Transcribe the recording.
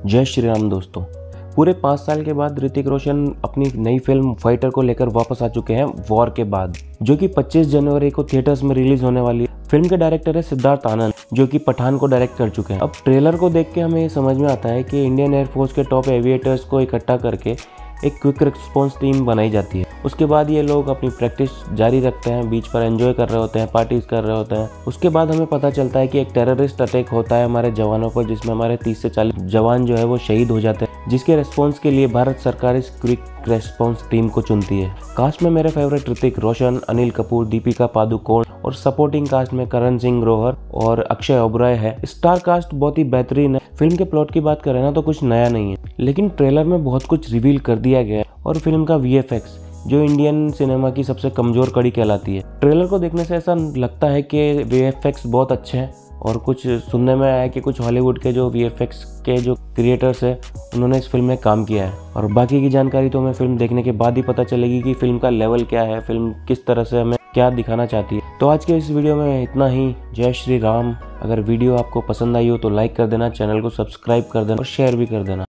जय श्री राम दोस्तों। पूरे 5 साल के बाद ऋतिक रोशन अपनी नई फिल्म फाइटर को लेकर वापस आ चुके हैं वॉर के बाद, जो कि 25 जनवरी को थिएटर्स में रिलीज होने वाली है। फिल्म के डायरेक्टर है सिद्धार्थ आनंद, जो कि पठान को डायरेक्ट कर चुके हैं। अब ट्रेलर को देख के हमें ये समझ में आता है कि इंडियन एयरफोर्स के टॉप एविएटर्स को इकट्ठा करके एक क्विक रिस्पॉन्स टीम बनाई जाती है। उसके बाद ये लोग अपनी प्रैक्टिस जारी रखते हैं, बीच पर एंजॉय कर रहे होते हैं, पार्टीज कर रहे होते हैं। उसके बाद हमें पता चलता है कि एक टेररिस्ट अटैक होता है हमारे जवानों पर, जिसमें हमारे 30 से 40 जवान जो है वो शहीद हो जाते हैं, जिसके रिस्पॉन्स के लिए भारत सरकार इस क्विक रेस्पॉन्स टीम को चुनती है। कास्ट में मेरे फेवरेट ऋतिक रोशन, अनिल कपूर, दीपिका पादुकोण और सपोर्टिंग कास्ट में करण सिंह ग्रोवर और अक्षय ओबराय है। स्टार कास्ट बहुत ही बेहतरीन है। फिल्म के प्लॉट की बात करें ना तो कुछ नया नहीं है, लेकिन ट्रेलर में बहुत कुछ रिवील कर दिया गया है। और फिल्म का VFX जो इंडियन सिनेमा की सबसे कमजोर कड़ी कहलाती है। ट्रेलर को देखने से ऐसा लगता है कि VFX बहुत अच्छे हैं, और कुछ सुनने में आया कि कुछ हॉलीवुड के जो VFX के जो क्रिएटर्स हैं उन्होंने इस फिल्म में काम किया है। और बाकी की जानकारी तो हमें फिल्म देखने के बाद ही पता चलेगी कि फिल्म का लेवल क्या है, फिल्म किस तरह से हमें क्या दिखाना चाहती है। तो आज के इस वीडियो में इतना ही। जय श्री राम। अगर वीडियो आपको पसंद आई हो तो लाइक कर देना, चैनल को सब्सक्राइब कर देना और शेयर भी कर देना।